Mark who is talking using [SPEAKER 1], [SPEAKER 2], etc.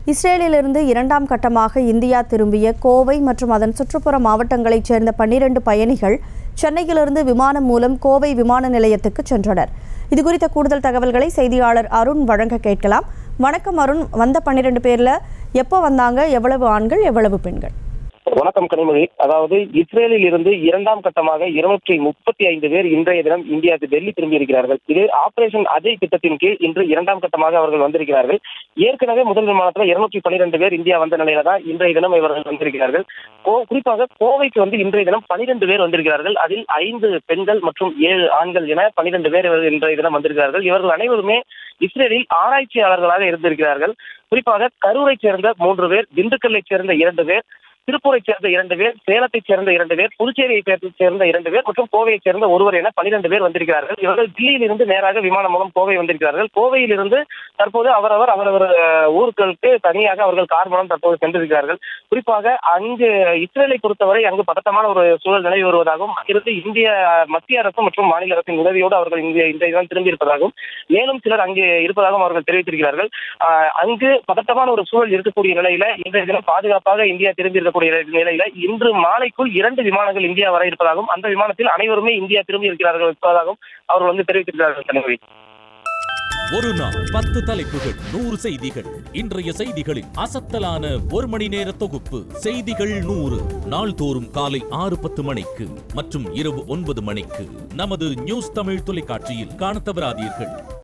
[SPEAKER 1] இஸ்ரேலிலிருந்து இரண்டாம் கட்டமாக இந்தியா திரும்பிய கோவை மற்றும் அதன் சுற்றுப்புற மாவட்டங்களைச் சேர்ந்த 12 பயணிகள் சென்னையிலிருந்து விமானம் மூலம் கோவை விமான நிலையத்துக்கு சென்றனர். இதுகுறித்த கூடுதல் தகவல்களை செய்தியாளர் அருண் வழங்க கேட்கலாம். வணக்கம் அருண், வந்த 12 பேர்ல எப்போ வந்தாங்க? எவ்வளவு ஆண்கள், எவ்வளவு பெண்கள்?
[SPEAKER 2] வணக்கம் கனிமொழி. அதாவது இஸ்ரேலில் இருந்து இரண்டாம் கட்டமாக 235 பேர் இன்றைய தினம் இந்தியாவுக்கு டெல்லி திரும்பி இருக்கிறார்கள். இது ஆபரேஷன் அஜய் திட்டத்தின் கீழ் இன்று இரண்டாம் கட்டமாக அவர்கள் வந்திருக்கிறார்கள். ஏற்கனவே முதல் விமானத்தில் 212 பேர் இந்தியா வந்த நிலையில தான் இன்றைய தினம் இவர்கள் வந்திருக்கிறார்கள். குறிப்பாக கோவைக்கு வந்து இன்றைய தினம் 12 பேர் வந்திருக்கிறார்கள். அதில் 5 பெண்கள் மற்றும் 7 ஆண்கள் என 12 பேர் இன்றைய தினம் வந்திருக்கிறார்கள். இவர்கள் அனைவருமே இஸ்ரேலில் ஆராய்ச்சியாளர்களாக இருந்திருக்கிறார்கள். குறிப்பாக கரூரை சேர்ந்த 3 பேர், திண்டுக்கல்லை சேர்ந்த 2 பேர், திருப்பூரை சேர்ந்த 2 பேர், சேலத்தை சேர்ந்த 2 பேர், புதுச்சேரியை சேர்ந்த 2 பேர் மற்றும் கோவையை சேர்ந்த ஒருவர் என 12 பேர் வந்திருக்கிறார்கள். இவர்கள் தில்லியில் இருந்து நேராக விமானம் மூலம் கோவை வந்திருக்கிறார்கள். கோவையில் இருந்து தற்போது அவரவர் ஊர்களுக்கு தனியாக அவர்கள் கார் மூலம் தற்போது சென்றிருக்கிறார்கள். குறிப்பாக அங்கு இஸ்ரேலை பொறுத்தவரை அங்கு பதட்டமான ஒரு சூழல் நிலவி வருவதாகவும், அங்கிருந்து இந்திய மத்திய அரசு மற்றும் மாநில அரசின் உதவியோடு அவர்கள் இன்றைய திரும்பி இருப்பதாகவும், மேலும் சிலர் அங்கு இருப்பதாகவும் அவர்கள் தெரிவித்திருக்கிறார்கள். அங்கு பதட்டமான ஒரு சூழல் இருக்கக்கூடிய நிலையில இன்றைய தினம் பாதுகாப்பாக இந்தியா திரும்பி நிலையில இன்று மாலைக்குள் 2 விமானங்கள் இந்தியா வர இருப்பதாகவும், அந்த விமானத்தில் அனைவருமே இந்தியா திரும்பி இருக்கிறார்கள் இருப்பதாகவும் அவர்கள் தெரிவித்திருக்கிறார்கள்.
[SPEAKER 3] ஒரு நாள் 10 தலைப்புகள், 100 செய்திகள். இன்றைய செய்திகளின் அசத்தலான 1 மணி நேர தொகுப்பு செய்திகள் 100 நாள்தோறும் காலை 6:10 மணிக்கு மற்றும் இரவு 9 மணிக்கு நமது நியூஸ் தமிழ் தொலைக்காட்சியில் காணத் தவறாதீர்கள்.